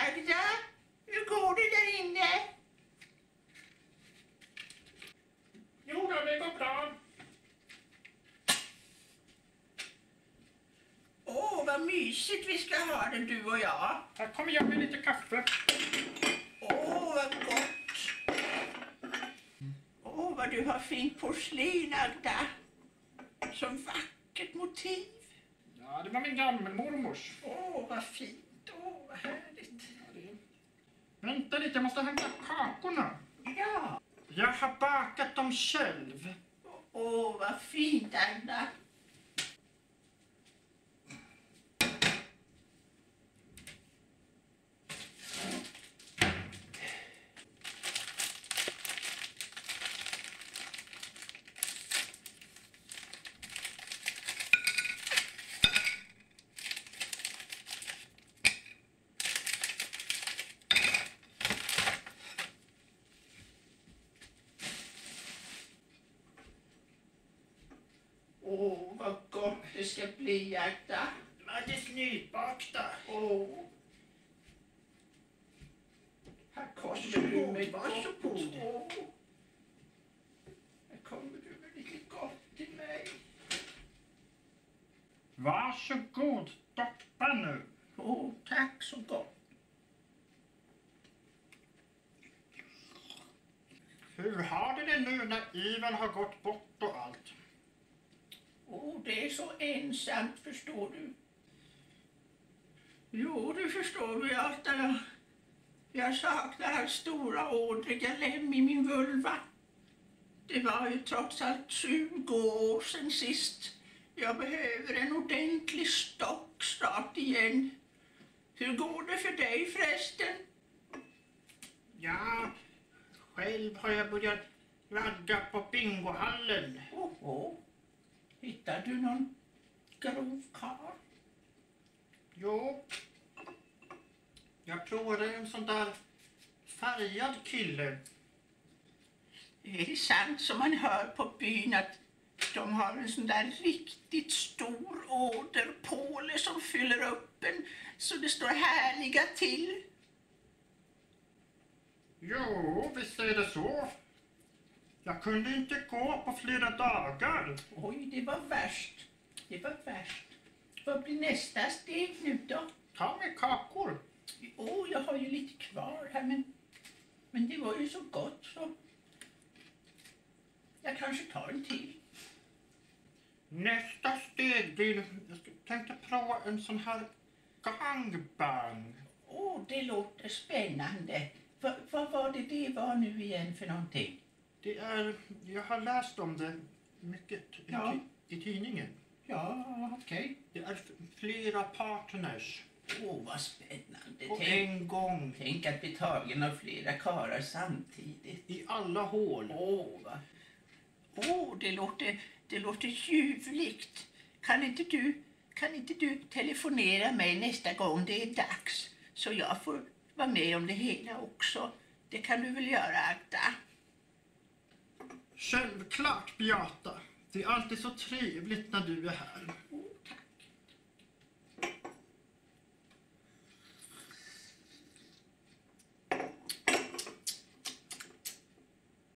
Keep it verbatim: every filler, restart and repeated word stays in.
Agda, hur går det där inne? Jo, det går bra. Åh, vad mysigt vi ska ha det, du och jag. Här kommer jag med lite kaffe. Åh, vad gott. Åh, vad du har fint porslin, Agda. Som vackert motiv. Ja, det var min gammelmormors. Åh, vad fint. Åh, vad härligt. Ja, det... Vänta lite, jag måste hämta kakorna. Ja. Jag har bakat dem själv. Åh, vad fint, Agda. Åh, vad gott det ska bli, Agda. Alldeles nybakta. Åh. Här kommer du med Varsågod. Åh. Här kommer du med lite gott till mig. Varsågod, stoppa nu. Åh, tack så gott. Hur har du det nu när Ivan har gått bort och allt? Åh, det är så ensamt, förstår du. Jo, du förstår Beata. Jag, jag saknar hans stora ådriga lem i min vulva. Det var ju trots allt tjugo år sedan sist. Jag behöver en ordentlig stock snart igen. Hur går det för dig förresten? Ja, själv har jag börjat ragga på bingohallen. Åh, åh. Hittar du någon grov karl? Jo, jag provade en sån där färgad kille. Är det sant som man hör på byn att de har en sån där riktigt stor åderpåle som fyller upp en så det står härliga till? Jo, visst är det så. Jag kunde inte gå på flera dagar. Oj, det var värst. Det var värst. Vad blir nästa steg nu då? Ta med kakor. Åh, oh, jag har ju lite kvar här, men, men det var ju så gott så jag kanske tar en till. Nästa steg blir... Jag tänkte prova en sån här gangbang. Åh, oh, det låter spännande. Va, vad var det det var nu igen för någonting? Det är... Jag har läst om det mycket i, Ja. i tidningen. Ja, okej. Okay. Det är flera partners. Åh, oh, vad spännande. På Tänk, en gång. tänk att bli tagen av flera karar samtidigt. I alla hål. Åh, oh, va. Åh, oh, det låter, det låter ljuvligt. Kan inte du, kan inte du telefonera mig nästa gång det är dags? Så jag får vara med om det hela också. Det kan du väl göra, Agda? Självklart, Beata. Det är alltid så trevligt när du är här.